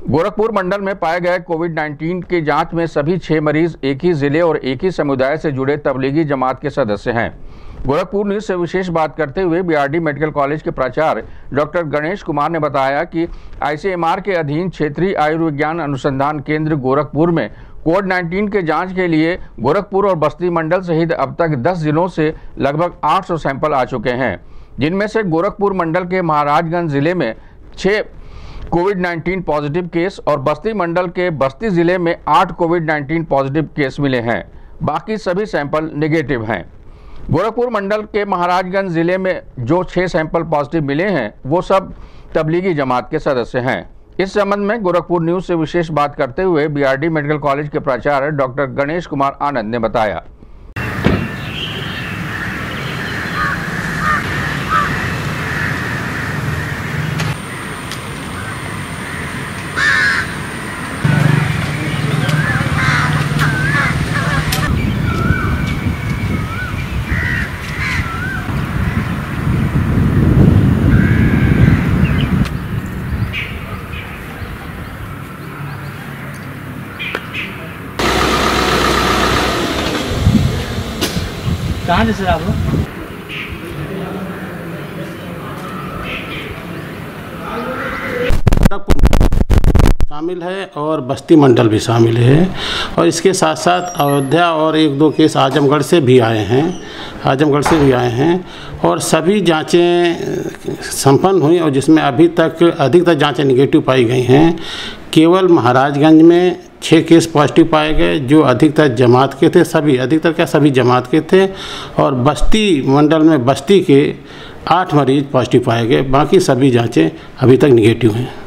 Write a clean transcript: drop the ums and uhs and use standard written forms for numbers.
गोरखपुर मंडल में पाए गए कोविड-19 की जांच में सभी 6 मरीज एक ही जिले और एक ही समुदाय से जुड़े तबलीगी जमात के सदस्य हैं। गोरखपुर न्यूज से विशेष बात करते हुए बीआरडी मेडिकल कॉलेज के प्राचार्य डॉक्टर गणेश कुमार ने बताया कि आईसीएमआर के अधीन क्षेत्रीय आयुर्विज्ञान अनुसंधान केंद्र गोरखपुर में कोविड-19 के जांच के लिए गोरखपुर और बस्ती मंडल सहित अब तक 10 जिलों से लगभग 800 सैंपल आ चुके हैं, जिनमें से गोरखपुर मंडल के महाराजगंज जिले में 6 कोविड-19 पॉजिटिव केस और बस्ती मंडल के बस्ती जिले में 8 कोविड-19 पॉजिटिव केस मिले हैं। बाकी सभी सैंपल नेगेटिव हैं। गोरखपुर मंडल के महाराजगंज जिले में जो 6 सैंपल पॉजिटिव मिले हैं वो सब तबलीगी जमात के सदस्य हैं। इस संबंध में गोरखपुर न्यूज से विशेष बात करते हुए बीआरडी मेडिकल कॉलेज के प्राचार्य डॉक्टर गणेश कुमार आनंद ने बताया। कहाँ से सर आप शामिल है और बस्ती मंडल भी शामिल है और इसके साथ साथ अयोध्या और 1-2 केस आजमगढ़ से भी आए हैं और सभी जांचें संपन्न हुई और जिसमें अभी तक अधिकतर जांचें निगेटिव पाई गई हैं। केवल महाराजगंज में 6 केस पॉजिटिव पाए गए जो अधिकतर जमात के थे, सभी जमात के थे और बस्ती मंडल में बस्ती के 8 मरीज पॉजिटिव पाए गए। बाकी सभी जांचें अभी तक निगेटिव हैं।